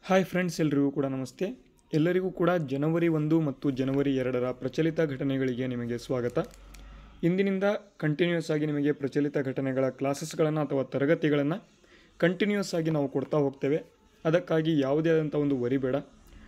Hi friends, ಎಲ್ರಿಗೂ ಕೂಡ ನಮಸ್ತೆ. ಎಲ್ಲರಿಗೂ ಕೂಡ ಜನವರಿ 1 ಮತ್ತು ಜನವರಿ 2ರ ಪ್ರಚಲಿತ ಘಟನೆಗಳಿಗೆ ನಿಮಗೆ ಸ್ವಾಗತ. ಇಂದಿನಿಂದ ಕಂಟಿನ್ಯೂಸ್ ಆಗಿ ನಿಮಗೆ ಪ್ರಚಲಿತ ಘಟನೆಗಳ ಕ್ಲಾಸಸ್ಗಳನ್ನು ಅಥವಾ ತರಗತಿಗಳನ್ನು ಕಂಟಿನ್ಯೂಸ್ ಆಗಿ ನಾವು ಕೊಡ್ತಾ ಹೋಗ್ತೇವೆ. ಅದಕ್ಕಾಗಿ ಯಾವುದೇ ಆದಂಥ ಒಂದು ವರಿ ಬೇಡ.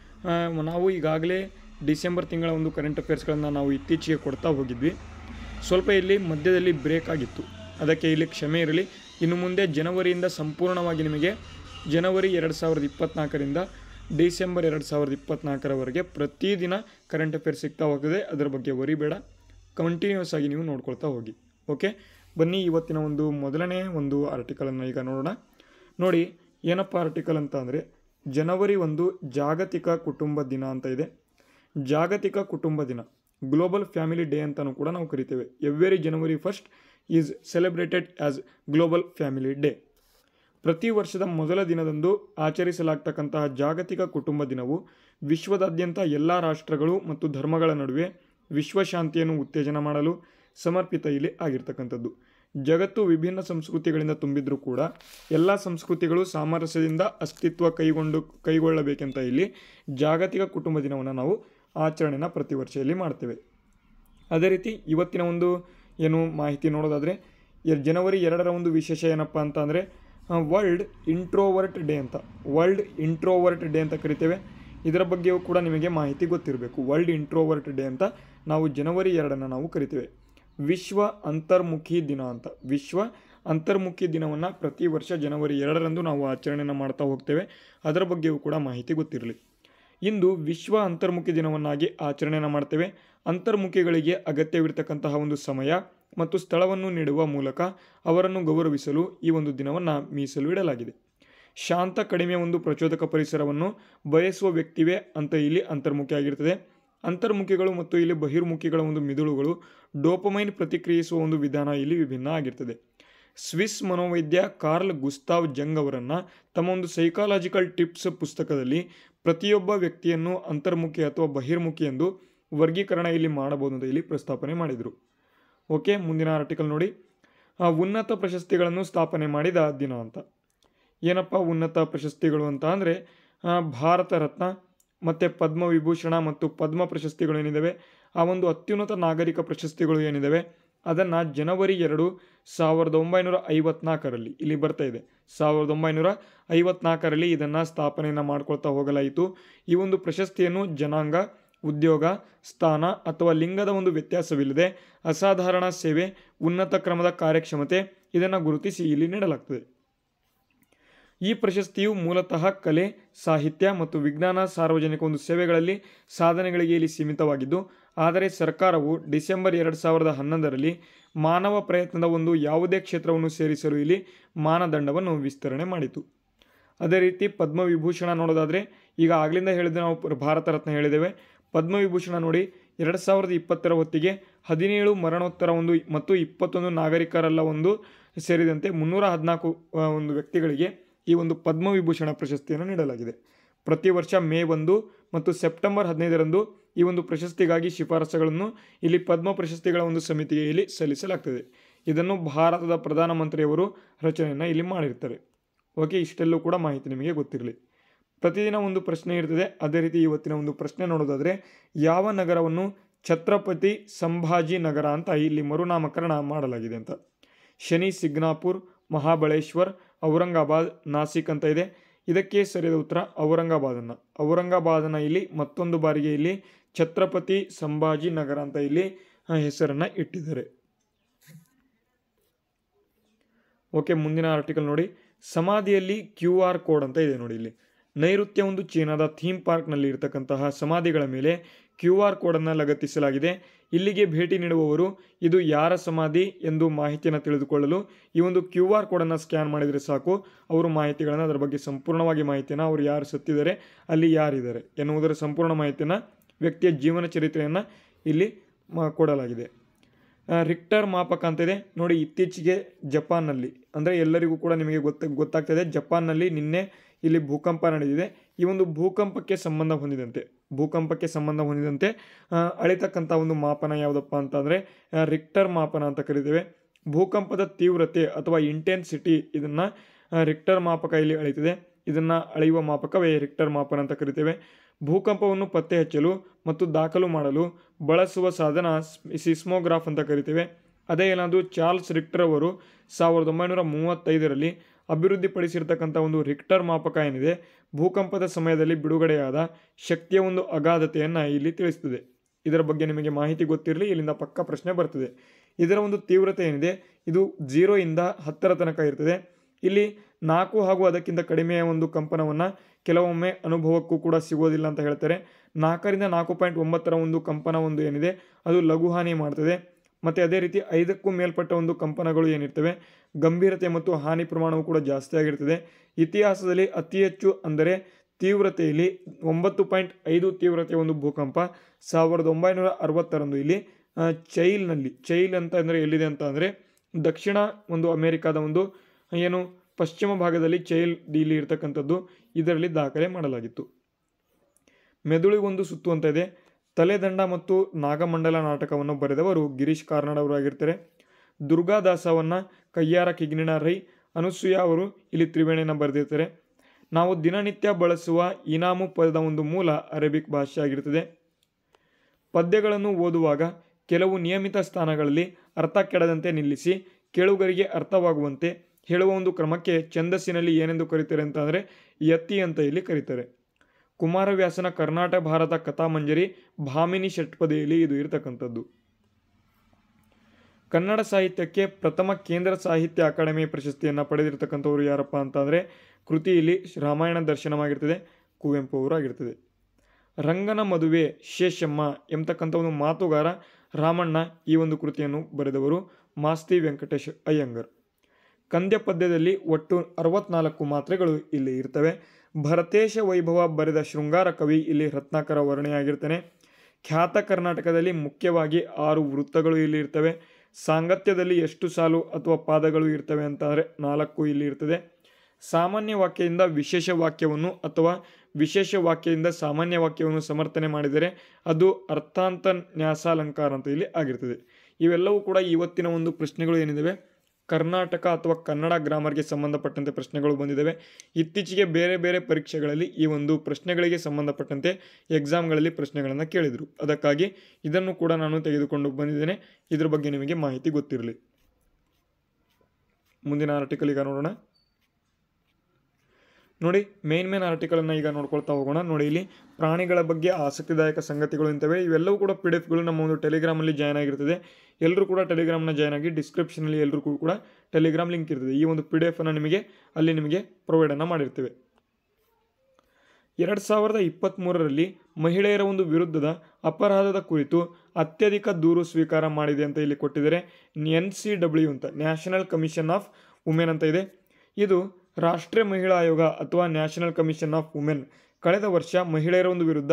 ನಾವು ಈಗಾಗಲೇ ಡಿಸೆಂಬರ್ ತಿಂಗಳ ಒಂದು ಕರೆಂಟ್ ಅಫೇರ್ಸ್ಗಳನ್ನು ನಾವು ಇತ್ತೀಚೆಗೆ ಕೊಡ್ತಾ ಹೋಗಿದ್ವಿ. ಸ್ವಲ್ಪ ಇಲ್ಲಿ ಮಧ್ಯದಲ್ಲಿ ಬ್ರೇಕ್ ಆಗಿತ್ತು, ಅದಕ್ಕೆ ಇಲ್ಲಿ ಕ್ಷಮೆ ಇರಲಿ. ಇನ್ನು ಮುಂದೆ ಜನವರಿಯಿಂದ ಸಂಪೂರ್ಣವಾಗಿ ನಿಮಗೆ ಜನವರಿ 2024ರಿಂದ ಡಿಸೆಂಬರ್ 2024ರವರೆಗೆ ಪ್ರತಿದಿನ ಕರೆಂಟ್ ಅಫೇರ್ಸ್ ಸಿಗ್ತಾ ಹೋಗ್ತದೆ. ಅದರ ಬಗ್ಗೆ ವರಿ ಬೇಡ, ಕಂಟಿನ್ಯೂಸ್ ಆಗಿ ನೀವು ನೋಡ್ಕೊಳ್ತಾ ಹೋಗಿ. ಓಕೆ, ಬನ್ನಿ ಇವತ್ತಿನ ಒಂದು ಮೊದಲನೇ ಒಂದು ಆರ್ಟಿಕಲನ್ನು ಈಗ ನೋಡೋಣ. ನೋಡಿ, ಏನಪ್ಪ ಆರ್ಟಿಕಲ್ ಅಂತ ಅಂದರೆ, ಜನವರಿ 1 ಜಾಗತಿಕ ಕುಟುಂಬ ದಿನ ಅಂತ ಇದೆ. ಜಾಗತಿಕ ಕುಟುಂಬ ದಿನ, ಗ್ಲೋಬಲ್ ಫ್ಯಾಮಿಲಿ ಡೇ ಅಂತಲೂ ಕೂಡ ನಾವು ಕರಿತೇವೆ. Every January 1 is celebrated as global family day. ಪ್ರತಿ ವರ್ಷದ ಮೊದಲ ದಿನದಂದು ಆಚರಿಸಲಾಗ್ತಕ್ಕಂತಹ ಜಾಗತಿಕ ಕುಟುಂಬ ದಿನವು ವಿಶ್ವದಾದ್ಯಂತ ಎಲ್ಲ ರಾಷ್ಟ್ರಗಳು ಮತ್ತು ಧರ್ಮಗಳ ನಡುವೆ ವಿಶ್ವಶಾಂತಿಯನ್ನು ಉತ್ತೇಜನ ಮಾಡಲು ಸಮರ್ಪಿತ ಇಲ್ಲಿ ಆಗಿರ್ತಕ್ಕಂಥದ್ದು. ಜಗತ್ತು ವಿಭಿನ್ನ ಸಂಸ್ಕೃತಿಗಳಿಂದ ತುಂಬಿದ್ರೂ ಕೂಡ ಎಲ್ಲ ಸಂಸ್ಕೃತಿಗಳು ಸಾಮರಸ್ಯದಿಂದ ಅಸ್ತಿತ್ವ ಕೈಗೊಳ್ಳಬೇಕಂತ ಇಲ್ಲಿ ಜಾಗತಿಕ ಕುಟುಂಬ ದಿನವನ್ನು ನಾವು ಆಚರಣೆನ ಪ್ರತಿ ವರ್ಷ ಇಲ್ಲಿ ಮಾಡ್ತೇವೆ. ಅದೇ ರೀತಿ ಇವತ್ತಿನ ಒಂದು ಏನು ಮಾಹಿತಿ ನೋಡೋದಾದರೆ, ಜನವರಿ 2ರ ಒಂದು ವಿಶೇಷ ಏನಪ್ಪ ಅಂತ ಅಂದರೆ ವರ್ಲ್ಡ್ ಇಂಟ್ರೋವರ್ಟ್ ಡೇ ಅಂತ. ವರ್ಲ್ಡ್ ಇಂಟ್ರೋವರ್ಟ್ ಡೇ ಅಂತ ಕರಿತೇವೆ. ಇದರ ಬಗ್ಗೆಯೂ ಕೂಡ ನಿಮಗೆ ಮಾಹಿತಿ ಗೊತ್ತಿರಬೇಕು. ವರ್ಲ್ಡ್ ಇಂಟ್ರೋವರ್ಟ್ ಡೇ ಅಂತ ನಾವು ಜನವರಿ 2ನ್ನು ನಾವು ಕರಿತೇವೆ. ವಿಶ್ವ ಅಂತರ್ಮುಖಿ ದಿನ ಅಂತ. ವಿಶ್ವ ಅಂತರ್ಮುಖಿ ದಿನವನ್ನು ಪ್ರತಿ ವರ್ಷ ಜನವರಿ 2ರಂದು ನಾವು ಆಚರಣೆಯನ್ನು ಮಾಡ್ತಾ ಹೋಗ್ತೇವೆ. ಅದರ ಬಗ್ಗೆಯೂ ಕೂಡ ಮಾಹಿತಿ ಗೊತ್ತಿರಲಿ. ಇಂದು ವಿಶ್ವ ಅಂತರ್ಮುಖಿ ದಿನವನ್ನಾಗಿ ಆಚರಣೆಯನ್ನು ಮಾಡ್ತೇವೆ. ಅಂತರ್ಮುಖಿಗಳಿಗೆ ಅಗತ್ಯವಿರತಕ್ಕಂತಹ ಒಂದು ಸಮಯ ಮತ್ತು ಸ್ಥಳವನ್ನು ನೀಡುವ ಮೂಲಕ ಅವರನ್ನು ಗೌರವಿಸಲು ಈ ಒಂದು ದಿನವನ್ನು ಮೀಸಲು ಇಡಲಾಗಿದೆ. ಶಾಂತ, ಕಡಿಮೆ ಒಂದು ಪ್ರಚೋದಕ ಪರಿಸರವನ್ನು ಬಯಸುವ ವ್ಯಕ್ತಿವೇ ಅಂತ ಇಲ್ಲಿ ಅಂತರ್ಮುಖಿ ಆಗಿರ್ತದೆ. ಅಂತರ್ಮುಖಿಗಳು ಮತ್ತು ಇಲ್ಲಿ ಬಹಿರ್ಮುಖಿಗಳ ಒಂದು ಮಿದುಳುಗಳು ಡೋಪಮೈನ್ ಪ್ರತಿಕ್ರಿಯಿಸುವ ಒಂದು ವಿಧಾನ ಇಲ್ಲಿ ವಿಭಿನ್ನ ಆಗಿರ್ತದೆ. ಸ್ವಿಸ್ ಮನೋವೈದ್ಯ ಕಾರ್ಲ್ ಗುಸ್ತಾವ್ ಜಂಗ್ ಅವರನ್ನು ತಮ್ಮ ಒಂದು ಸೈಕಾಲಜಿಕಲ್ ಟಿಪ್ಸ್ ಪುಸ್ತಕದಲ್ಲಿ ಪ್ರತಿಯೊಬ್ಬ ವ್ಯಕ್ತಿಯನ್ನು ಅಂತರ್ಮುಖಿ ಅಥವಾ ಬಹಿರ್ಮುಖಿ ಎಂದು ವರ್ಗೀಕರಣ ಇಲ್ಲಿ ಮಾಡಬಹುದು ಅಂತ ಇಲ್ಲಿ ಪ್ರಸ್ತಾಪನೆ ಮಾಡಿದರು. ಓಕೆ, ಮುಂದಿನ ಆರ್ಟಿಕಲ್ ನೋಡಿ. ಉನ್ನತ ಪ್ರಶಸ್ತಿಗಳನ್ನು ಸ್ಥಾಪನೆ ಮಾಡಿದ ದಿನ ಅಂತ. ಏನಪ್ಪ ಉನ್ನತ ಪ್ರಶಸ್ತಿಗಳು ಅಂತ ಅಂದರೆ, ಭಾರತ ರತ್ನ ಮತ್ತು ಪದ್ಮವಿಭೂಷಣ ಮತ್ತು ಪದ್ಮ ಪ್ರಶಸ್ತಿಗಳು ಏನಿದ್ದಾವೆ, ಆ ಒಂದು ಅತ್ಯುನ್ನತ ನಾಗರಿಕ ಪ್ರಶಸ್ತಿಗಳು ಏನಿದ್ದಾವೆ, ಅದನ್ನು ಜನವರಿ 2, 1954ರಲ್ಲಿ ಇಲ್ಲಿ ಬರ್ತಾ ಇದೆ. 1954ರಲ್ಲಿ ಇದನ್ನು ಸ್ಥಾಪನೆಯನ್ನು ಮಾಡ್ಕೊಳ್ತಾ ಹೋಗಲಾಯಿತು. ಈ ಒಂದು ಪ್ರಶಸ್ತಿಯನ್ನು ಜನಾಂಗ, ಉದ್ಯೋಗ, ಸ್ಥಾನ ಅಥವಾ ಲಿಂಗದ ಒಂದು ವ್ಯತ್ಯಾಸವಿಲ್ಲದೆ ಅಸಾಧಾರಣ ಸೇವೆ, ಉನ್ನತ ಕ್ರಮದ ಕಾರ್ಯಕ್ಷಮತೆ ಇದನ್ನು ಗುರುತಿಸಿ ಇಲ್ಲಿ ನೀಡಲಾಗ್ತದೆ. ಈ ಪ್ರಶಸ್ತಿಯು ಮೂಲತಃ ಕಲೆ, ಸಾಹಿತ್ಯ ಮತ್ತು ವಿಜ್ಞಾನ, ಸಾರ್ವಜನಿಕ ಒಂದು ಸೇವೆಗಳಲ್ಲಿ ಸಾಧನೆಗಳಿಗೆ ಇಲ್ಲಿ ಸೀಮಿತವಾಗಿದ್ದು, ಆದರೆ ಸರ್ಕಾರವು ಡಿಸೆಂಬರ್ 2011ರಲ್ಲಿ ಮಾನವ ಪ್ರಯತ್ನದ ಒಂದು ಯಾವುದೇ ಕ್ಷೇತ್ರವನ್ನು ಸೇರಿಸಲು ಇಲ್ಲಿ ಮಾನದಂಡವನ್ನು ವಿಸ್ತರಣೆ ಮಾಡಿತು. ಅದೇ ರೀತಿ ಪದ್ಮವಿಭೂಷಣ ನೋಡೋದಾದರೆ, ಈಗ ಆಗಲಿಂದ ಹೇಳಿದ ನಾವು ಭಾರತ ರತ್ನ ಹೇಳಿದ್ದೇವೆ. ಪದ್ಮವಿಭೂಷಣ ನೋಡಿ, 2020ರ ಹೊತ್ತಿಗೆ 17 ಮರಣೋತ್ತರ ಒಂದು ಮತ್ತು 21 ನಾಗರಿಕರಲ್ಲ ಒಂದು ಸೇರಿದಂತೆ 314 ಒಂದು ವ್ಯಕ್ತಿಗಳಿಗೆ ಈ ಒಂದು ಪದ್ಮವಿಭೂಷಣ ಪ್ರಶಸ್ತಿಯನ್ನು ನೀಡಲಾಗಿದೆ. ಪ್ರತಿ ವರ್ಷ ಮೇ 1 ಮತ್ತು ಸೆಪ್ಟೆಂಬರ್ 15ರಂದು ಈ ಒಂದು ಪ್ರಶಸ್ತಿಗಾಗಿ ಶಿಫಾರಸುಗಳನ್ನು ಇಲ್ಲಿ ಪದ್ಮ ಪ್ರಶಸ್ತಿಗಳ ಒಂದು ಸಮಿತಿಗೆ ಇಲ್ಲಿ ಸಲ್ಲಿಸಲಾಗ್ತದೆ. ಇದನ್ನು ಭಾರತದ ಪ್ರಧಾನಮಂತ್ರಿಯವರು ರಚನೆಯನ್ನು ಇಲ್ಲಿ ಮಾಡಿರ್ತಾರೆ. ಓಕೆ, ಇಷ್ಟೆಲ್ಲೂ ಕೂಡ ಮಾಹಿತಿ ನಿಮಗೆ ಗೊತ್ತಿರಲಿ. ಪ್ರತಿದಿನ ಒಂದು ಪ್ರಶ್ನೆ ಇರ್ತದೆ. ಅದೇ ರೀತಿ ಇವತ್ತಿನ ಒಂದು ಪ್ರಶ್ನೆ ನೋಡೋದಾದರೆ, ಯಾವ ನಗರವನ್ನು ಛತ್ರಪತಿ ಸಂಭಾಜಿ ನಗರ ಅಂತ ಇಲ್ಲಿ ಮರುನಾಮಕರಣ ಮಾಡಲಾಗಿದೆ ಅಂತ. ಶನಿ ಸಿಗ್ನಾಪುರ್, ಮಹಾಬಳೇಶ್ವರ್, ಔರಂಗಾಬಾದ್, ನಾಸಿಕ್ ಅಂತ ಇದೆ. ಇದಕ್ಕೆ ಸರಿಯಾದ ಉತ್ತರ ಔರಂಗಾಬಾದನ್ನು ಇಲ್ಲಿ ಮತ್ತೊಂದು ಬಾರಿಗೆ ಇಲ್ಲಿ ಛತ್ರಪತಿ ಸಂಭಾಜಿ ನಗರ ಅಂತ ಇಲ್ಲಿ ಹೆಸರನ್ನು ಇಟ್ಟಿದ್ದಾರೆ. ಓಕೆ, ಮುಂದಿನ ಆರ್ಟಿಕಲ್ ನೋಡಿ. ಸಮಾಧಿಯಲ್ಲಿ QR ಕೋಡ್ ಅಂತ ಇದೆ ನೋಡಿ. ಇಲ್ಲಿ ನೈಋತ್ಯ ಒಂದು ಚೀನಾದ ಥೀಮ್ ಪಾರ್ಕ್ನಲ್ಲಿ ಇರತಕ್ಕಂತಹ ಸಮಾಧಿಗಳ ಮೇಲೆ QR ಕೋಡನ್ನು ಲಗತ್ತಿಸಲಾಗಿದೆ. ಇಲ್ಲಿಗೆ ಭೇಟಿ ನೀಡುವವರು ಇದು ಯಾರ ಸಮಾಧಿ ಎಂದು ಮಾಹಿತಿಯನ್ನು ತಿಳಿದುಕೊಳ್ಳಲು ಈ ಒಂದು QR ಕೋಡನ್ನು ಸ್ಕ್ಯಾನ್ ಮಾಡಿದರೆ ಸಾಕು. ಅವರು ಮಾಹಿತಿಗಳನ್ನು, ಅದರ ಬಗ್ಗೆ ಸಂಪೂರ್ಣವಾಗಿ ಮಾಹಿತಿಯನ್ನು, ಅವರು ಯಾರು ಸತ್ತಿದ್ದಾರೆ, ಅಲ್ಲಿ ಯಾರಿದ್ದಾರೆ ಎನ್ನುವುದರ ಸಂಪೂರ್ಣ ಮಾಹಿತಿಯನ್ನು, ವ್ಯಕ್ತಿಯ ಜೀವನ ಚರಿತ್ರೆಯನ್ನು ಇಲ್ಲಿ ಕೊಡಲಾಗಿದೆ. ರಿಕ್ಟರ್ ಮಾಪಕ ಅಂತ ಇದೆ ನೋಡಿ. ಇತ್ತೀಚೆಗೆ ಜಪಾನ್ನಲ್ಲಿ, ಅಂದರೆ ಎಲ್ಲರಿಗೂ ಕೂಡ ನಿಮಗೆ ಗೊತ್ತಾಗ್ತದೆ, ಜಪಾನ್ನಲ್ಲಿ ನಿನ್ನೆ ಇಲ್ಲಿ ಭೂಕಂಪ ನಡೆದಿದೆ. ಈ ಒಂದು ಭೂಕಂಪಕ್ಕೆ ಸಂಬಂಧ ಹೊಂದಿದಂತೆ ಅಳಿತಕ್ಕಂಥ ಒಂದು ಮಾಪನ ಯಾವುದಪ್ಪ ಅಂತಂದರೆ ರಿಕ್ಟರ್ ಮಾಪನ ಅಂತ ಕರಿತೇವೆ. ಭೂಕಂಪದ ತೀವ್ರತೆ ಅಥವಾ ಇಂಟೆನ್ಸಿಟಿ ಇದನ್ನು ರಿಕ್ಟರ್ ಮಾಪಕ ಇಲ್ಲಿ ಅಳಿತಿದೆ. ಇದನ್ನು ಅಳೆಯುವ ಮಾಪಕವೇ ರಿಕ್ಟರ್ ಮಾಪನ ಅಂತ ಕರಿತೇವೆ. ಭೂಕಂಪವನ್ನು ಪತ್ತೆ ಹಚ್ಚಲು ಮತ್ತು ದಾಖಲು ಮಾಡಲು ಬಳಸುವ ಸಾಧನ ಸಿಸ್ಮೋಗ್ರಾಫ್ ಅಂತ ಕರಿತೇವೆ. ಅದೇ ಏನಾದರೂ ಚಾರ್ಲ್ಸ್ ರಿಕ್ಟರ್ ಅವರು 1935ರಲ್ಲಿ ಅಭಿವೃದ್ಧಿಪಡಿಸಿರ್ತಕ್ಕಂಥ ಒಂದು ರಿಕ್ಟರ್ ಮಾಪಕ ಏನಿದೆ, ಭೂಕಂಪದ ಸಮಯದಲ್ಲಿ ಬಿಡುಗಡೆಯಾದ ಶಕ್ತಿಯ ಒಂದು ಅಗಾಧತೆಯನ್ನು ಇಲ್ಲಿ ತಿಳಿಸ್ತದೆ. ಇದರ ಬಗ್ಗೆ ನಿಮಗೆ ಮಾಹಿತಿ ಗೊತ್ತಿರಲಿ, ಇಲ್ಲಿಂದ ಪಕ್ಕ ಪ್ರಶ್ನೆ ಬರ್ತದೆ. ಇದರ ಒಂದು ತೀವ್ರತೆ ಏನಿದೆ ಇದು 0 ಇಂದ 10ರ ತನಕ ಇರ್ತದೆ. ಇಲ್ಲಿ 4 ಹಾಗೂ ಅದಕ್ಕಿಂತ ಕಡಿಮೆಯ ಒಂದು ಕಂಪನವನ್ನು ಕೆಲವೊಮ್ಮೆ ಅನುಭವಕ್ಕೂ ಕೂಡ ಸಿಗೋದಿಲ್ಲ ಅಂತ ಹೇಳ್ತಾರೆ. 4ರಿಂದ 4.9ರ ಒಂದು ಕಂಪನ ಒಂದು ಏನಿದೆ ಅದು ಲಘು ಹಾನಿ ಮಾಡ್ತದೆ. ಮತ್ತು ಅದೇ ರೀತಿ 5ಕ್ಕೂ ಮೇಲ್ಪಟ್ಟ ಒಂದು ಕಂಪನಗಳು ಏನಿರ್ತವೆ ಗಂಭೀರತೆ ಮತ್ತು ಹಾನಿ ಪ್ರಮಾಣವು ಕೂಡ ಜಾಸ್ತಿ ಆಗಿರ್ತದೆ. ಇತಿಹಾಸದಲ್ಲಿ ಅತಿ ಹೆಚ್ಚು ಅಂದರೆ ತೀವ್ರತೆಯಲ್ಲಿ 9.5 ತೀವ್ರತೆಯ ಒಂದು ಭೂಕಂಪ 1960ರಂದು ಇಲ್ಲಿ ಚೈಲ್ ಅಂತ ಅಂದರೆ ಎಲ್ಲಿದೆ ಅಂತ ಅಂದರೆ ದಕ್ಷಿಣ ಒಂದು ಅಮೆರಿಕಾದ ಒಂದು ಏನು ಪಶ್ಚಿಮ ಭಾಗದಲ್ಲಿ ಚೈಲ್ ಇಲ್ಲಿ ಇರ್ತಕ್ಕಂಥದ್ದು, ಇದರಲ್ಲಿ ದಾಖಲೆ ಮಾಡಲಾಗಿತ್ತು. ಮೆದುಳಿಗೊಂದು ಸುತ್ತು ಅಂತ ಇದೆ. ತಲೆದಂಡ ಮತ್ತು ನಾಗಮಂಡಲ ನಾಟಕವನ್ನು ಬರೆದವರು ಗಿರೀಶ್ ಕಾರ್ನಾಡ್ ಅವರು ಆಗಿರ್ತಾರೆ. ದುರ್ಗಾದಾಸವನ್ನು ಕಯ್ಯಾರ ಕಿಗ್ನಿಣ ರೈ, ಅನುಸೂಯ ಅವರು ಇಲ್ಲಿ ತ್ರಿವೇಣಿಯನ್ನು ಬರೆದಿರ್ತಾರೆ. ನಾವು ದಿನನಿತ್ಯ ಬಳಸುವ ಇನಾಮು ಪದದ ಒಂದು ಮೂಲ ಅರೇಬಿಕ್ ಭಾಷೆ ಆಗಿರ್ತದೆ. ಪದ್ಯಗಳನ್ನು ಓದುವಾಗ ಕೆಲವು ನಿಯಮಿತ ಸ್ಥಾನಗಳಲ್ಲಿ ಅರ್ಥ ಕೆಡದಂತೆ ನಿಲ್ಲಿಸಿ ಕೇಳುಗರಿಗೆ ಅರ್ಥವಾಗುವಂತೆ ಹೇಳುವ ಒಂದು ಕ್ರಮಕ್ಕೆ ಛಂದಸ್ಸಿನಲ್ಲಿ ಏನೆಂದು ಕರೀತಾರೆ ಅಂತ ಅಂದರೆ ಯತಿ ಅಂತ ಇಲ್ಲಿ ಕರೀತಾರೆ. ಕುಮಾರವ್ಯಾಸನ ಕರ್ನಾಟಕ ಭಾರತ ಕಥಾಮಂಜರಿ ಭಾಮಿನಿ ಷಟ್ಪದಿಯಲ್ಲಿ ಇದು ಇರತಕ್ಕಂಥದ್ದು. ಕನ್ನಡ ಸಾಹಿತ್ಯಕ್ಕೆ ಪ್ರಥಮ ಕೇಂದ್ರ ಸಾಹಿತ್ಯ ಅಕಾಡೆಮಿ ಪ್ರಶಸ್ತಿಯನ್ನು ಪಡೆದಿರ್ತಕ್ಕಂಥವ್ರು ಯಾರಪ್ಪ ಅಂತಂದರೆ ಕೃತಿಯಲ್ಲಿ ರಾಮಾಯಣ ದರ್ಶನವಾಗಿರ್ತದೆ, ಕುವೆಂಪು ಅವರು ಆಗಿರ್ತದೆ. ರಂಗನ ಮದುವೆ ಶೇಷಮ್ಮ ಎಂಬತಕ್ಕಂಥ ಒಂದು ಮಾತುಗಾರ ರಾಮಣ್ಣ ಈ ಒಂದು ಕೃತಿಯನ್ನು ಬರೆದವರು ಮಾಸ್ತಿ ವೆಂಕಟೇಶ್ ಅಯ್ಯಂಗರ್. ಕಂದ್ಯ ಪದ್ಯದಲ್ಲಿ ಒಟ್ಟು 64 ಮಾತ್ರೆಗಳು ಇಲ್ಲಿ ಇರ್ತವೆ. ಭರತೇಶ ವೈಭವ ಬರೆದ ಶೃಂಗಾರ ಕವಿ ಇಲ್ಲಿ ರತ್ನಾಕರ ವರ್ಣೆಯಾಗಿರ್ತಾನೆ. ಖ್ಯಾತ ಕರ್ನಾಟಕದಲ್ಲಿ ಮುಖ್ಯವಾಗಿ 6 ವೃತ್ತಗಳು ಇಲ್ಲಿ ಇರ್ತವೆ. ಸಾಂಗತ್ಯದಲ್ಲಿ ಎಷ್ಟು ಸಾಲು ಅಥವಾ ಪಾದಗಳು ಇರ್ತವೆ ಅಂತಂದರೆ 4 ಇಲ್ಲಿ ಇರ್ತದೆ. ಸಾಮಾನ್ಯ ವಾಕ್ಯದಿಂದ ವಿಶೇಷ ವಾಕ್ಯವನ್ನು ಅಥವಾ ವಿಶೇಷ ವಾಕ್ಯದಿಂದ ಸಾಮಾನ್ಯ ವಾಕ್ಯವನ್ನು ಸಮರ್ಥನೆ ಮಾಡಿದರೆ ಅದು ಅರ್ಥಾಂತ ನ್ಯಾಸಾಲಂಕಾರ ಅಂತ ಇಲ್ಲಿ ಆಗಿರ್ತದೆ. ಇವೆಲ್ಲವೂ ಕೂಡ ಇವತ್ತಿನ ಒಂದು ಪ್ರಶ್ನೆಗಳು ಏನಿದ್ದಾವೆ ಕರ್ನಾಟಕ ಅಥವಾ ಕನ್ನಡ ಗ್ರಾಮರ್ಗೆ ಸಂಬಂಧಪಟ್ಟಂತೆ ಪ್ರಶ್ನೆಗಳು ಬಂದಿದ್ದಾವೆ. ಇತ್ತೀಚೆಗೆ ಬೇರೆ ಬೇರೆ ಪರೀಕ್ಷೆಗಳಲ್ಲಿ ಈ ಒಂದು ಪ್ರಶ್ನೆಗಳಿಗೆ ಸಂಬಂಧಪಟ್ಟಂತೆ ಎಕ್ಸಾಮ್ಗಳಲ್ಲಿ ಪ್ರಶ್ನೆಗಳನ್ನು ಕೇಳಿದರು. ಅದಕ್ಕಾಗಿ ಇದನ್ನು ಕೂಡ ನಾನು ತೆಗೆದುಕೊಂಡು ಬಂದಿದ್ದೇನೆ. ಇದ್ರ ಬಗ್ಗೆ ನಿಮಗೆ ಮಾಹಿತಿ ಗೊತ್ತಿರಲಿ. ಮುಂದಿನ ಆರ್ಟಿಕಲ್ ಈಗ ನೋಡೋಣ. ನೋಡಿ, ಮೇನ್ ಆರ್ಟಿಕಲನ್ನು ಈಗ ನೋಡ್ಕೊಳ್ತಾ ಹೋಗೋಣ. ನೋಡಿ, ಇಲ್ಲಿ ಪ್ರಾಣಿಗಳ ಬಗ್ಗೆ ಆಸಕ್ತಿದಾಯಕ ಸಂಗತಿಗಳು ಇಂತವೆ. ಇವೆಲ್ಲವೂ ಕೂಡ PDF ನಮ್ಮ ಒಂದು ಟೆಲಿಗ್ರಾಮಲ್ಲಿ ಜಾಯ್ನ್ ಆಗಿರ್ತದೆ. ಎಲ್ಲರೂ ಕೂಡ ಟೆಲಿಗ್ರಾಮ್ನ ಜಾಯ್ನ್ ಆಗಿ ಡಿಸ್ಕ್ರಿಪ್ಷನಲ್ಲಿ ಎಲ್ಲರೂ ಕೂಡ ಟೆಲಿಗ್ರಾಮ್ ಲಿಂಕ್ ಇರ್ತದೆ. ಈ ಒಂದು PDF ನಿಮಗೆ ಪ್ರೊವೈಡನ್ನು ಮಾಡಿರ್ತೇವೆ. 2023ರಲ್ಲಿ ಮಹಿಳೆಯರ ಒಂದು ವಿರುದ್ಧದ ಅಪರಾಧದ ಕುರಿತು ಅತ್ಯಧಿಕ ದೂರು ಸ್ವೀಕಾರ ಮಾಡಿದೆ ಅಂತ ಇಲ್ಲಿ ಕೊಟ್ಟಿದ್ದಾರೆ. NCW ಅಂತ ನ್ಯಾಷನಲ್ ಕಮಿಷನ್ ಆಫ್ ವುಮೆನ್ ಅಂತ ಇದೆ. ಇದು ರಾಷ್ಟ್ರೀಯ ಮಹಿಳಾ ಆಯೋಗ ಅಥವಾ ನ್ಯಾಷನಲ್ ಕಮಿಷನ್ ಆಫ್ ವುಮೆನ್ ಕಳೆದ ವರ್ಷ ಮಹಿಳೆಯರ ಒಂದು ವಿರುದ್ಧ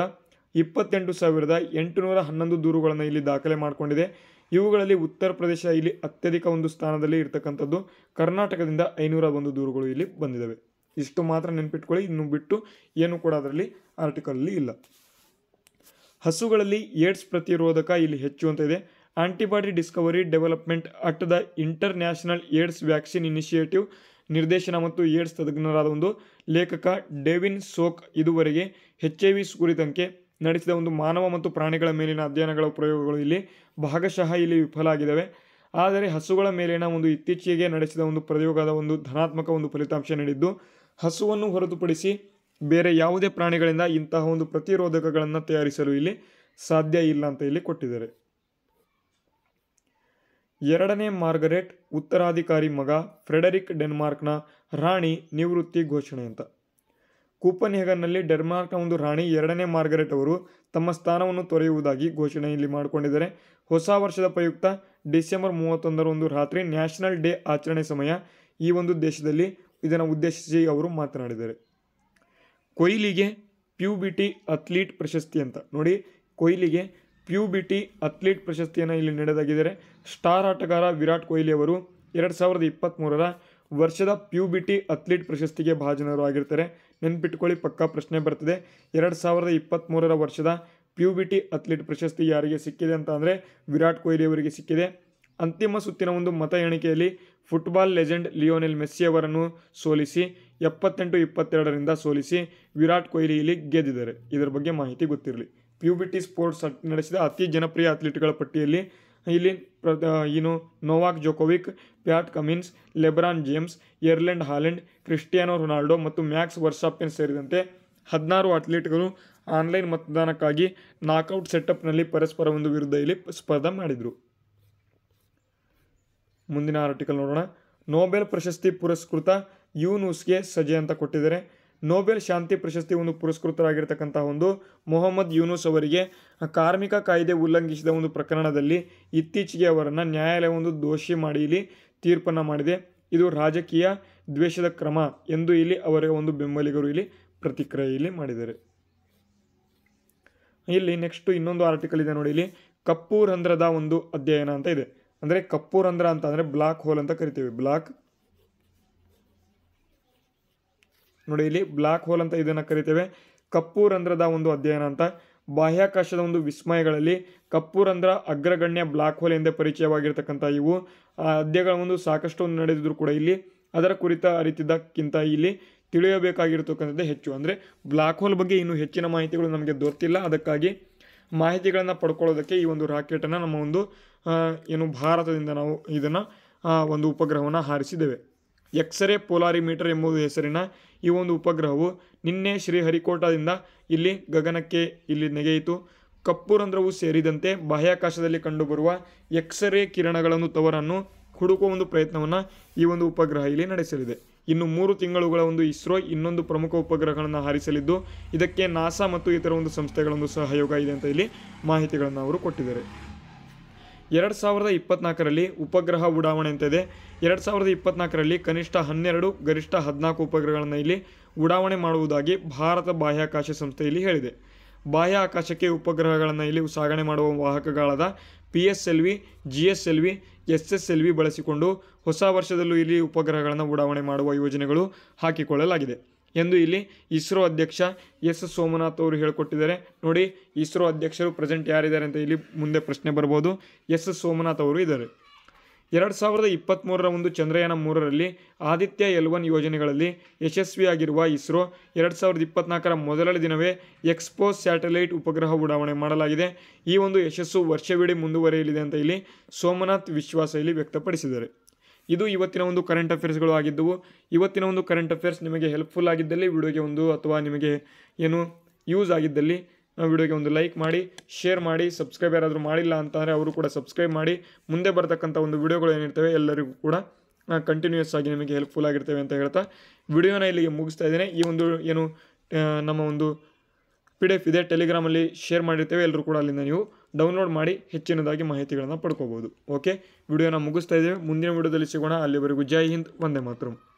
28,811 ದೂರುಗಳನ್ನು ಇಲ್ಲಿ ದಾಖಲೆ ಮಾಡಿಕೊಂಡಿದೆ. ಇವುಗಳಲ್ಲಿ ಉತ್ತರ ಪ್ರದೇಶ ಇಲ್ಲಿ ಅತ್ಯಧಿಕ ಒಂದು ಸ್ಥಾನದಲ್ಲಿ ಇರ್ತಕ್ಕಂಥದ್ದು. ಕರ್ನಾಟಕದಿಂದ 501 ದೂರುಗಳು ಇಲ್ಲಿ ಬಂದಿದ್ದಾವೆ. ಇಷ್ಟು ಮಾತ್ರ ನೆನ್ಪಿಟ್ಕೊಳ್ಳಿ, ಇನ್ನು ಬಿಟ್ಟು ಏನು ಕೂಡ ಅದರಲ್ಲಿ ಆರ್ಟಿಕಲಲ್ಲಿ ಇಲ್ಲ. ಹಸುಗಳಲ್ಲಿ ಏಡ್ಸ್ ಪ್ರತಿರೋಧಕ ಇಲ್ಲಿ ಹೆಚ್ಚು ಅಂತ ಇದೆ. Antibody discovery development at the International AIDS vaccine initiative ನಿರ್ದೇಶನ ಮತ್ತು ಏಡ್ಸ್ ತಜ್ಞರಾದ ಒಂದು ಲೇಖಕ ಡೇವಿನ್ ಸೋಕ್ ಇದುವರೆಗೆ HIV ಕುರಿತಂತೆ ನಡೆಸಿದ ಒಂದು ಮಾನವ ಮತ್ತು ಪ್ರಾಣಿಗಳ ಮೇಲಿನ ಅಧ್ಯಯನಗಳ ಪ್ರಯೋಗಗಳು ಇಲ್ಲಿ ಭಾಗಶಃ ಇಲ್ಲಿ ವಿಫಲ ಆಗಿದ್ದಾವೆ. ಆದರೆ ಹಸುಗಳ ಮೇಲಿನ ಒಂದು ಇತ್ತೀಚೆಗೆ ನಡೆಸಿದ ಒಂದು ಪ್ರಯೋಗದ ಒಂದು ಧನಾತ್ಮಕ ಒಂದು ಫಲಿತಾಂಶ ನೀಡಿದ್ದು, ಹಸುವನ್ನು ಹೊರತುಪಡಿಸಿ ಬೇರೆ ಯಾವುದೇ ಪ್ರಾಣಿಗಳಿಂದ ಇಂತಹ ಒಂದು ಪ್ರತಿರೋಧಕಗಳನ್ನು ತಯಾರಿಸಲು ಇಲ್ಲಿ ಸಾಧ್ಯ ಇಲ್ಲ ಅಂತ ಇಲ್ಲಿ ಕೊಟ್ಟಿದ್ದಾರೆ. 2ನೇ ಮಾರ್ಗರೆಟ್ ಉತ್ತರಾಧಿಕಾರಿ ಮಗ ಫ್ರೆಡರಿಕ್ ಡೆನ್ಮಾರ್ಕ್ನ ರಾಣಿ ನಿವೃತ್ತಿ ಘೋಷಣೆ ಅಂತ. ಕೂಪನ್ಹೇಗನ್ನಲ್ಲಿ ಡೆನ್ಮಾರ್ಕ್ನ ಒಂದು ರಾಣಿ 2ನೇ ಮಾರ್ಗರೆಟ್ ಅವರು ತಮ್ಮ ಸ್ಥಾನವನ್ನು ತೊರೆಯುವುದಾಗಿ ಘೋಷಣೆ ಇಲ್ಲಿ ಮಾಡಿಕೊಂಡಿದ್ದಾರೆ. ಹೊಸ ವರ್ಷದ ಪ್ರಯುಕ್ತ ಡಿಸೆಂಬರ್ 31ರ ಒಂದು ರಾತ್ರಿ ನ್ಯಾಷನಲ್ ಡೇ ಆಚರಣೆ ಸಮಯ ಈ ಒಂದು ದೇಶದಲ್ಲಿ ಇದನ್ನು ಉದ್ದೇಶಿಸಿ ಅವರು ಮಾತನಾಡಿದ್ದಾರೆ. ಕೊಹ್ಲಿಗೆ ಪ್ಯೂಬಿಟಿ ಅಥ್ಲೀಟ್ ಪ್ರಶಸ್ತಿ ಅಂತ. ನೋಡಿ, ಕೊಹ್ಲಿಗೆ ಪ್ಯೂಬಿಟಿ ಅಥ್ಲೀಟ್ ಪ್ರಶಸ್ತಿಯನ್ನು ಇಲ್ಲಿ ನೀಡಲಾಗಿದ್ದಾರೆ. ಸ್ಟಾರ್ ಆಟಗಾರ ವಿರಾಟ್ ಕೊಹ್ಲಿ ಅವರು 2023ರ ವರ್ಷದ ಪ್ಯೂಬಿಟಿ ಅಥ್ಲೀಟ್ ಪ್ರಶಸ್ತಿಗೆ ಭಾಜನರು ಆಗಿರ್ತಾರೆ. ನೆನ್ಪಿಟ್ಕೊಳ್ಳಿ, ಪಕ್ಕಾ ಪ್ರಶ್ನೆ ಬರ್ತದೆ. 2023ರ ವರ್ಷದ ಪ್ಯೂಬಿಟಿ ಅಥ್ಲೀಟ್ ಪ್ರಶಸ್ತಿ ಯಾರಿಗೆ ಸಿಕ್ಕಿದೆ ಅಂತ ಅಂದರೆ ವಿರಾಟ್ ಕೊಹ್ಲಿ ಅವರಿಗೆ ಸಿಕ್ಕಿದೆ. ಅಂತಿಮ ಸುತ್ತಿನ ಒಂದು ಮತ ಎಣಿಕೆಯಲ್ಲಿ ಫುಟ್ಬಾಲ್ ಲೆಜೆಂಡ್ ಲಿಯೋನೆಲ್ ಮೆಸ್ಸಿ ಅವರನ್ನು ಸೋಲಿಸಿ 78-22ರಿಂದ ಸೋಲಿಸಿ ವಿರಾಟ್ ಕೊಹ್ಲಿ ಇಲ್ಲಿ ಗೆದ್ದಿದ್ದಾರೆ. ಇದರ ಬಗ್ಗೆ ಮಾಹಿತಿ ಗೊತ್ತಿರಲಿ. PUBT ಸ್ಪೋರ್ಟ್ಸ್ ನಡೆಸಿದ ಅತಿ ಜನಪ್ರಿಯ ಅಥ್ಲೀಟ್ಗಳ ಪಟ್ಟಿಯಲ್ಲಿ ಇಲ್ಲಿ Novak Djokovic, Pat Cummins, LeBron James, Erling Haaland, Cristiano Ronaldo ಮತ್ತು ಮ್ಯಾಕ್ಸ್ ವರ್ಸ್ಟಾಪೆನ್ ಸೇರಿದಂತೆ 16 ಅಥ್ಲೀಟ್ಗಳು ಆನ್ಲೈನ್ ಮತದಾನಕ್ಕಾಗಿ ನಾಕ್ಔಟ್ ಸೆಟಪ್ನಲ್ಲಿ ಪರಸ್ಪರ ಒಂದು ವಿರುದ್ಧ ಇಲ್ಲಿ ಸ್ಪರ್ಧೆ ಮಾಡಿದರು. ಮುಂದಿನ ಆರ್ಟಿಕಲ್ ನೋಡೋಣ. ನೊಬೆಲ್ ಪ್ರಶಸ್ತಿ ಪುರಸ್ಕೃತ ಯೂನುಸ್ಗೆ ಸಜೆ ಅಂತ ಕೊಟ್ಟಿದ್ದಾರೆ. ನೊಬೆಲ್ ಶಾಂತಿ ಪ್ರಶಸ್ತಿ ಒಂದು ಪುರಸ್ಕೃತರಾಗಿರ್ತಕ್ಕಂಥ ಒಂದು ಮೊಹಮ್ಮದ್ ಯೂನುಸ್ ಅವರಿಗೆ ಕಾರ್ಮಿಕ ಕಾಯ್ದೆ ಉಲ್ಲಂಘಿಸಿದ ಒಂದು ಪ್ರಕರಣದಲ್ಲಿ ಇತ್ತೀಚೆಗೆ ಅವರನ್ನು ನ್ಯಾಯಾಲಯ ಒಂದು ದೋಷಿ ಮಾಡಿ ಇಲ್ಲಿ ತೀರ್ಪನ್ನು ಮಾಡಿದೆ. ಇದು ರಾಜಕೀಯ ದ್ವೇಷದ ಕ್ರಮ ಎಂದು ಇಲ್ಲಿ ಅವರ ಒಂದು ಬೆಂಬಲಿಗರು ಇಲ್ಲಿ ಪ್ರತಿಕ್ರಿಯೆಯಲ್ಲಿ ಮಾಡಿದ್ದಾರೆ. ಇಲ್ಲಿ ನೆಕ್ಸ್ಟ್ ಇನ್ನೊಂದು ಆರ್ಟಿಕಲ್ ಇದೆ ನೋಡಿ. ಇಲ್ಲಿ ಕಪ್ಪು ರಂಧ್ರದ ಒಂದು ಅಧ್ಯಯನ ಅಂತ ಇದೆ. ಅಂದರೆ ಕಪ್ಪು ರಂಧ್ರ ಅಂತ ಅಂದರೆ ಬ್ಲಾಕ್ ಹೋಲ್ ಅಂತ ಕರಿತೀವಿ. ನೋಡಿ ಇಲ್ಲಿ ಬ್ಲಾಕ್ ಹೋಲ್ ಅಂತ ಇದನ್ನು ಕರಿತೇವೆ. ಕಪ್ಪು ರಂಧ್ರದ ಒಂದು ಅಧ್ಯಯನ ಅಂತ. ಬಾಹ್ಯಾಕಾಶದ ಒಂದು ವಿಸ್ಮಯಗಳಲ್ಲಿ ಕಪ್ಪು ರಂಧ್ರ ಅಗ್ರಗಣ್ಯ ಬ್ಲಾಕ್ ಹೋಲ್ ಎಂದೇ ಪರಿಚಯವಾಗಿರ್ತಕ್ಕಂಥ ಇವು ಅಧ್ಯಯನಗಳ ಒಂದು ಸಾಕಷ್ಟು ನಡೆದಿದ್ರು ಕೂಡ ಇಲ್ಲಿ ಅದರ ಕುರಿತ ಅರಿತಿದ್ದಕ್ಕಿಂತ ಇಲ್ಲಿ ತಿಳಿಯಬೇಕಾಗಿರ್ತಕ್ಕಂಥದ್ದೇ ಹೆಚ್ಚು. ಅಂದರೆ ಬ್ಲಾಕ್ ಹೋಲ್ ಬಗ್ಗೆ ಇನ್ನೂ ಹೆಚ್ಚಿನ ಮಾಹಿತಿಗಳು ನಮಗೆ ದೊರೆತಿಲ್ಲ. ಅದಕ್ಕಾಗಿ ಮಾಹಿತಿಗಳನ್ನು ಪಡ್ಕೊಳ್ಳೋದಕ್ಕೆ ಈ ಒಂದು ರಾಕೆಟನ್ನು ನಮ್ಮ ಒಂದು ಭಾರತದಿಂದ ನಾವು ಇದನ್ನು ಒಂದು ಉಪಗ್ರಹವನ್ನು ಹಾರಿಸಿದ್ದೇವೆ. ಎಕ್ಸ್ರೇ ಪೋಲಾರಿಮೀಟರ್ ಎಂಬುದು ಹೆಸರಿನ ಈ ಒಂದು ಉಪಗ್ರಹವು ನಿನ್ನೆ ಶ್ರೀಹರಿಕೋಟಾದಿಂದ ಇಲ್ಲಿ ಗಗನಕ್ಕೆ ಇಲ್ಲಿ ನೆಗೆಯಿತು. ಕಪ್ಪು ರಂಧ್ರವು ಸೇರಿದಂತೆ ಬಾಹ್ಯಾಕಾಶದಲ್ಲಿ ಕಂಡುಬರುವ ಎಕ್ಸ್ರೇ ಕಿರಣಗಳನ್ನು ತವರನ್ನು ಹುಡುಕುವ ಒಂದು ಪ್ರಯತ್ನವನ್ನು ಈ ಒಂದು ಉಪಗ್ರಹ ಇಲ್ಲಿ ನಡೆಸಲಿದೆ. ಇನ್ನು 3 ತಿಂಗಳುಗಳ ಒಂದು ಇಸ್ರೋ ಇನ್ನೊಂದು ಪ್ರಮುಖ ಉಪಗ್ರಹಗಳನ್ನು ಹಾರಿಸಲಿದ್ದು ಇದಕ್ಕೆ ನಾಸಾ ಮತ್ತು ಇತರ ಒಂದು ಸಂಸ್ಥೆಗಳ ಒಂದು ಸಹಯೋಗ ಇದೆ ಅಂತ ಇಲ್ಲಿ ಮಾಹಿತಿಗಳನ್ನು ಅವರು ಕೊಟ್ಟಿದ್ದಾರೆ. 2024ರಲ್ಲಿ ಉಪಗ್ರಹ ಉಡಾವಣೆ ಅಂತ ಇದೆ. 2024ರಲ್ಲಿ ಕನಿಷ್ಠ 12 ಗರಿಷ್ಠ 14 ಉಪಗ್ರಹಗಳನ್ನು ಇಲ್ಲಿ ಉಡಾವಣೆ ಮಾಡುವುದಾಗಿ ಭಾರತ ಬಾಹ್ಯಾಕಾಶ ಸಂಸ್ಥೆ ಇಲ್ಲಿ ಹೇಳಿದೆ. ಬಾಹ್ಯಾಕಾಶಕ್ಕೆ ಉಪಗ್ರಹಗಳನ್ನು ಇಲ್ಲಿ ಸಾಗಣೆ ಮಾಡುವ ವಾಹಕಗಳಾದ PSLV, GSLV, SSLV ಬಳಸಿಕೊಂಡು ಹೊಸ ವರ್ಷದಲ್ಲೂ ಇಲ್ಲಿ ಉಪಗ್ರಹಗಳನ್ನು ಉಡಾವಣೆ ಮಾಡುವ ಯೋಜನೆಗಳು ಹಾಕಿಕೊಳ್ಳಲಾಗಿದೆ ಎಂದು ಇಲ್ಲಿ ಇಸ್ರೋ ಅಧ್ಯಕ್ಷ ಎಸ್ ಸೋಮನಾಥ್ ಅವರು ಹೇಳಿಕೊಟ್ಟಿದ್ದಾರೆ. ನೋಡಿ, ಇಸ್ರೋ ಅಧ್ಯಕ್ಷರು ಪ್ರೆಸೆಂಟ್ ಯಾರಿದ್ದಾರೆ ಅಂತ ಇಲ್ಲಿ ಮುಂದೆ ಪ್ರಶ್ನೆ ಬರ್ಬೋದು. ಎಸ್ ಸೋಮನಾಥ್ ಅವರು ಇದ್ದಾರೆ. 2023ರ ಒಂದು ಚಂದ್ರಯಾನ 3ರಲ್ಲಿ ಆದಿತ್ಯ L1 ಯೋಜನೆಗಳಲ್ಲಿ ಯಶಸ್ವಿಯಾಗಿರುವ ಇಸ್ರೋ 2024ರ ಮೊದಲ ದಿನವೇ ಎಕ್ಸ್ಪೋಸ್ ಸ್ಯಾಟಲೈಟ್ ಉಪಗ್ರಹ ಉಡಾವಣೆ ಮಾಡಲಾಗಿದೆ. ಈ ಒಂದು ಯಶಸ್ಸು ವರ್ಷವಿಡೀ ಮುಂದುವರಿಯಲಿದೆ ಅಂತ ಇಲ್ಲಿ ಸೋಮನಾಥ್ ವಿಶ್ವಾಸ ಇಲ್ಲಿ ವ್ಯಕ್ತಪಡಿಸಿದ್ದಾರೆ. ಇದು ಇವತ್ತಿನ ಒಂದು ಕರೆಂಟ್ ಅಫೇರ್ಸ್ಗಳು ಆಗಿದ್ದವು. ಇವತ್ತಿನ ಒಂದು ಕರೆಂಟ್ ಅಫೇರ್ಸ್ ನಿಮಗೆ ಹೆಲ್ಪ್ಫುಲ್ ಆಗಿದ್ದಲ್ಲಿ ವಿಡಿಯೋಗೆ ಒಂದು ಅಥವಾ ನಿಮಗೆ ಯೂಸ್ ಆಗಿದ್ದಲ್ಲಿ ವಿಡಿಯೋಗೆ ಒಂದು ಲೈಕ್ ಮಾಡಿ, ಶೇರ್ ಮಾಡಿ. ಸಬ್ಸ್ಕ್ರೈಬ್ ಯಾರಾದರೂ ಮಾಡಿಲ್ಲ ಅಂತಂದರೆ ಅವರು ಕೂಡ ಸಬ್ಸ್ಕ್ರೈಬ್ ಮಾಡಿ. ಮುಂದೆ ಬರ್ತಕ್ಕಂಥ ಒಂದು ವಿಡಿಯೋಗಳು ಏನಿರ್ತವೆ ಎಲ್ಲರಿಗೂ ಕೂಡ ಕಂಟಿನ್ಯೂಯಸ್ ಆಗಿ ನಿಮಗೆ ಹೆಲ್ಪ್ಫುಲ್ ಆಗಿರ್ತವೆ ಅಂತ ಹೇಳ್ತಾ ವಿಡಿಯೋನ ಇಲ್ಲಿಗೆ ಮುಗಿಸ್ತಾ ಇದ್ದೇನೆ. ಈ ಒಂದು ನಮ್ಮ ಒಂದು PDF ಇದೆ, ಟೆಲಿಗ್ರಾಮಲ್ಲಿ ಶೇರ್ ಮಾಡಿರ್ತೇವೆ. ಎಲ್ಲರೂ ಕೂಡ ಅಲ್ಲಿಂದ ನೀವು ಡೌನ್ಲೋಡ್ ಮಾಡಿ ಹೆಚ್ಚಿನದಾಗಿ ಮಾಹಿತಿಗಳನ್ನು ಪಡ್ಕೋಬೋದು. ಓಕೆ, ವಿಡಿಯೋನ ಮುಗಿಸ್ತಾ ಇದ್ದೇವೆ. ಮುಂದಿನ ವಿಡಿಯೋದಲ್ಲಿ ಸಿಗೋಣ. ಅಲ್ಲಿವರೆಗೂ ಜೈ ಹಿಂದ್, ವಂದೇ ಮಾತರಂ.